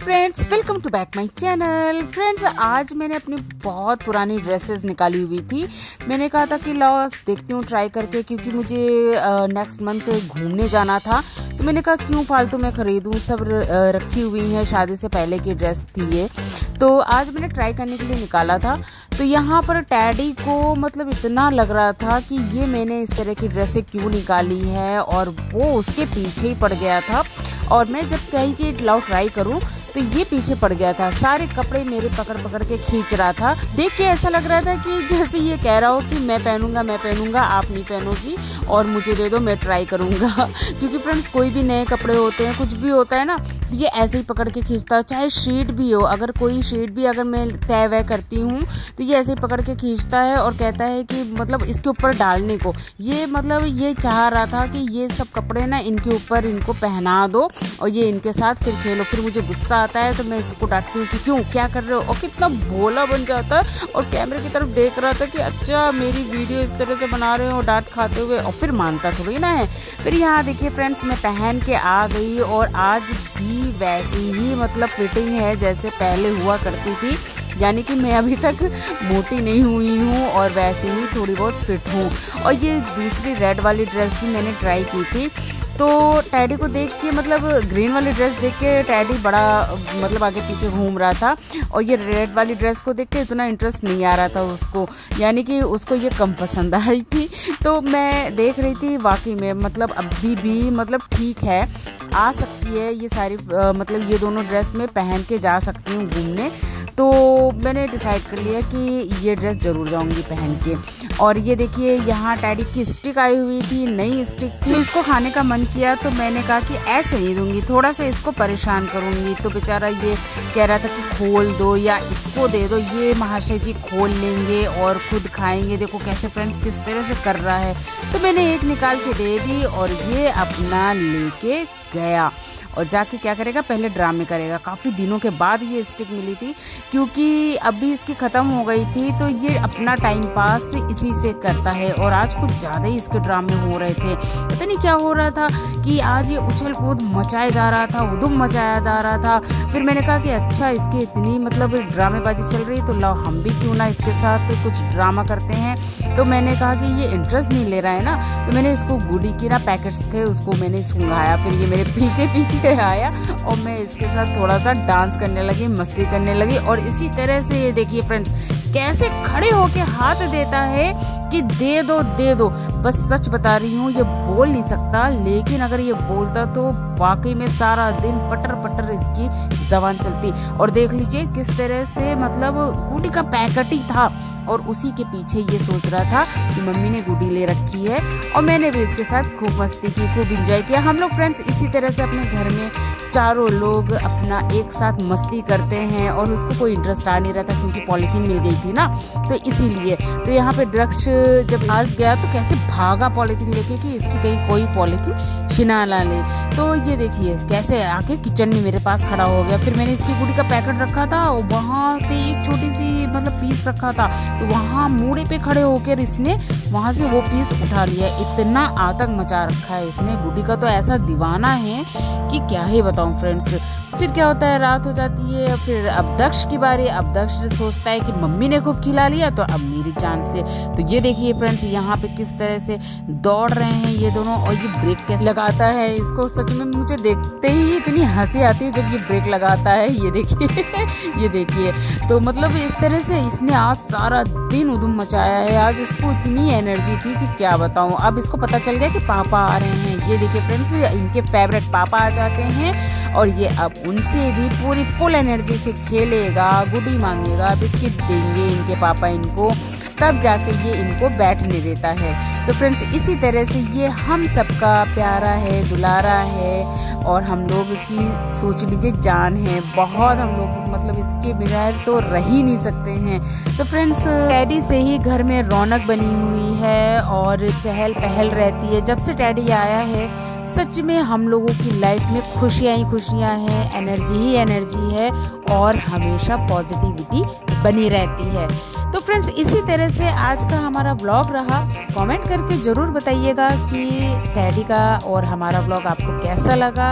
Friends, welcome to back my channel. Friends, आज मैंने अपनी बहुत पुरानी ड्रेसेस निकाली हुई थी। मैंने कहा था कि लाओ देखती हूँ ट्राई करके, क्योंकि मुझे नेक्स्ट मंथ घूमने जाना था। तो मैंने कहा क्यों फालतू में खरीदूँ, सब रखी हुई है, शादी से पहले की ड्रेस थी ये। तो आज मैंने ट्राई करने के लिए निकाला था। तो यहाँ पर टैडी को मतलब इतना लग रहा था कि ये मैंने इस तरह की ड्रेसें क्यों निकाली है, और वो उसके पीछे ही पड़ गया था। और मैं जब कही कि लाओ ट्राई करूं तो ये पीछे पड़ गया था, सारे कपड़े मेरे पकड़ पकड़ के खींच रहा था। देख के ऐसा लग रहा था कि जैसे ये कह रहा हो कि मैं पहनूंगा, आप नहीं पहनोगी और मुझे दे दो, मैं ट्राई करूंगा। क्योंकि फ्रेंड्स, कोई भी नए कपड़े होते हैं, कुछ भी होता है ना, तो ये ऐसे ही पकड़ के खींचता है। चाहे शेड भी हो, अगर कोई शेड भी अगर मैं तय वह करती हूँ तो ये ऐसे ही पकड़ के खींचता है और कहता है कि मतलब इसके ऊपर डालने को। ये मतलब ये चाह रहा था कि ये सब कपड़े ना इनके ऊपर इनको पहना दो और ये इनके साथ फिर खेलो। फिर मुझे गुस्सा आता है तो मैं इसको डांटती हूँ कि क्यों, क्या कर रहे हो। और कितना भोला बन जाता है और कैमरे की तरफ देख रहा था कि अच्छा मेरी वीडियो इस तरह से बना रहे हो डांट खाते हुए, और फिर मानता थोड़ी ना है। फिर यहाँ देखिए फ्रेंड्स, मैं पहन के आ गई और आज भी वैसी ही मतलब फिटिंग है जैसे पहले हुआ करती थी। यानी कि मैं अभी तक मोटी नहीं हुई हूँ और वैसे ही थोड़ी बहुत फिट हूँ। और ये दूसरी रेड वाली ड्रेस भी मैंने ट्राई की थी। तो टैडी को देख के मतलब ग्रीन वाली ड्रेस देख के टैडी बड़ा मतलब आगे पीछे घूम रहा था, और ये रेड वाली ड्रेस को देख के इतना इंटरेस्ट नहीं आ रहा था उसको, यानी कि उसको ये कम पसंद आई थी। तो मैं देख रही थी वाकई में मतलब अभी भी मतलब ठीक है, आ सकती है ये सारी मतलब ये दोनों ड्रेस में पहन के जा सकती हूँ घूमने। तो मैंने डिसाइड कर लिया कि ये ड्रेस ज़रूर जाऊंगी पहन के। और ये देखिए यहाँ टैडी की स्टिक आई हुई थी, नई स्टिक थी। इसको खाने का मन किया तो मैंने कहा कि ऐसे नहीं दूंगी, थोड़ा सा इसको परेशान करूंगी। तो बेचारा ये कह रहा था कि खोल दो या इसको दे दो। ये महाशय जी खोल लेंगे और खुद खाएंगे। देखो कैसे फ्रेंड्स किस तरह से कर रहा है। तो मैंने एक निकाल के दे दी और ये अपना लेके गया। और जाके क्या करेगा, पहले ड्रामे करेगा। काफ़ी दिनों के बाद ये स्टिक मिली थी, क्योंकि अभी इसकी ख़त्म हो गई थी। तो ये अपना टाइम पास इसी से करता है और आज कुछ ज़्यादा ही इसके ड्रामे हो रहे थे। पता नहीं क्या हो रहा था कि आज ये उछल कूद मचाया जा रहा था, उधम मचाया जा रहा था। फिर मैंने कहा कि अच्छा इसकी इतनी मतलब ड्रामेबाजी चल रही है तो लाओ हम भी क्यों ना इसके साथ कुछ ड्रामा करते हैं। तो मैंने कहा कि ये इंटरेस्ट नहीं ले रहा है ना, तो मैंने इसको गुड़ी की ना पैकेट्स थे उसको मैंने सूंघाया। फिर ये मेरे पीछे पीछे आया और मैं इसके साथ थोड़ा सा डांस करने लगी, मस्ती करने लगी। और इसी तरह से ये देखिए फ्रेंड्स कैसे खड़े होके हाथ देता है कि दे दो दे दो। बस सच बता रही हूँ, ये बोल नहीं सकता, लेकिन अगर ये बोलता तो वाकई में सारा दिन पटर पटर इसकी जबान चलती। और देख लीजिए किस तरह से मतलब गुड़ी का पैकेट ही था और उसी के पीछे ये सोच रहा था कि मम्मी ने गुड़ी ले रखी है। और मैंने भी इसके साथ खूब मस्ती की, खूब इंजॉय किया। हम लोग फ्रेंड्स इसी तरह से अपने घर में चारों लोग अपना एक साथ मस्ती करते हैं। और उसको कोई इंटरेस्ट आ नहीं रहा था क्योंकि पॉलीथीन मिल गई थी ना, तो इसीलिए। तो यहाँ पे दक्ष जब आज गया तो कैसे भागा पॉलीथीन लेके कि इसकी कहीं कोई पॉलीथीन छिना ना ले। तो ये देखिए कैसे आके किचन में मेरे पास खड़ा हो गया। फिर मैंने इसकी गुड़ी का पैकेट रखा था, वहाँ पे एक छोटी सी मतलब पीस रखा था, तो वहाँ मूड़े पे खड़े होकर इसने वहाँ से वो पीस उठा लिया। इतना आतंक मचा रखा है इसने, गुड़ी का तो ऐसा दीवाना है कि क्या ही बताऊं फ्रेंड्स। फिर क्या होता है, रात हो जाती है। फिर अब दक्ष की बारी। अब दक्ष सोचता है कि मम्मी ने खूब खिला लिया तो अब मेरी जान से। तो ये देखिए फ्रेंड्स यहाँ पे किस तरह से दौड़ रहे हैं ये दोनों। और ये ब्रेक कैसे लगाता है, इसको सच में मुझे देखते ही इतनी हंसी आती है जब ये ब्रेक लगाता है। ये देखिए ये देखिए। तो मतलब इस तरह से इसने आज सारा दिन उधम मचाया है। आज इसको इतनी एनर्जी थी कि क्या बताऊं। अब इसको पता चल गया कि पापा आ रहे हैं। ये देखिए फ्रेंड्स इनके फेवरेट पापा आ जाते हैं और ये अब उनसे भी पूरी फुल एनर्जी से खेलेगा, गुडी मांगेगा, बिस्किट देंगे इनके पापा इनको, तब जाके ये इनको बैठने देता है। तो फ्रेंड्स इसी तरह से ये हम सबका प्यारा है, दुलारा है और हम लोग की सोच लीजिए जान है। बहुत हम लोग मतलब इसके बिना तो रह ही नहीं सकते हैं। तो फ्रेंड्स टैडी से ही घर में रौनक बनी हुई है और चहल पहल रहती है। जब से टैडी आया है सच में हम लोगों की लाइफ में खुशियाँ ही खुशियाँ हैं, एनर्जी ही एनर्जी है और हमेशा पॉजिटिविटी बनी रहती है। तो फ्रेंड्स इसी तरह से आज का हमारा व्लॉग रहा। कमेंट करके ज़रूर बताइएगा कि टैडी का और हमारा व्लॉग आपको कैसा लगा।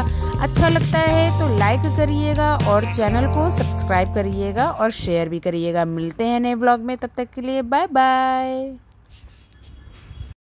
अच्छा लगता है तो लाइक करिएगा और चैनल को सब्सक्राइब करिएगा और शेयर भी करिएगा। मिलते हैं नए व्लॉग में, तब तक के लिए बाय बाय।